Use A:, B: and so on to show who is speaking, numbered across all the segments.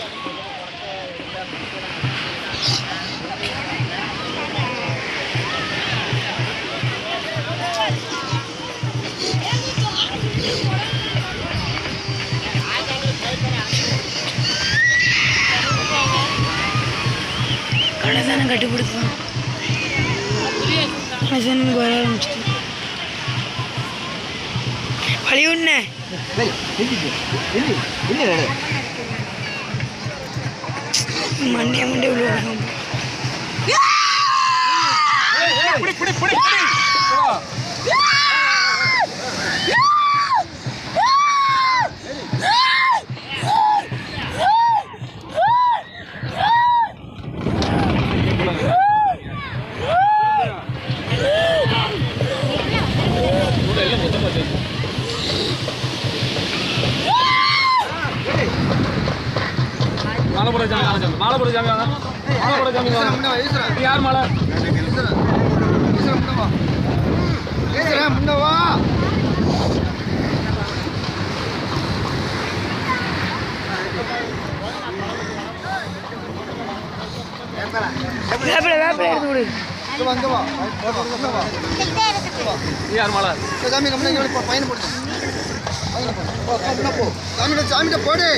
A: கடைதானே கட்டி பிடிக்கும் வர ஆரம்பிச்சிட்டு வழி உண்ண மண்டே மண்டே உள்ள
B: மாலபுர ஜாமி வாங்க மாலபுர ஜாமி வாங்க யார் மாலை
C: முன்னவா
A: வேப்பில எடுத்து விடு
B: யார் மாலை
C: சாமி கம்பெனி பயணம் போடு சாமிகிட்ட போடு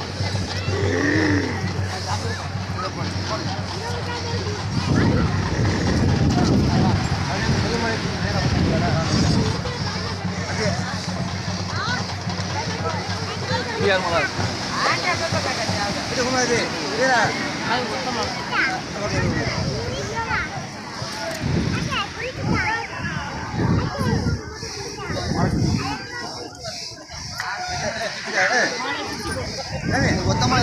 B: யார் மாலை
C: மொத்தமா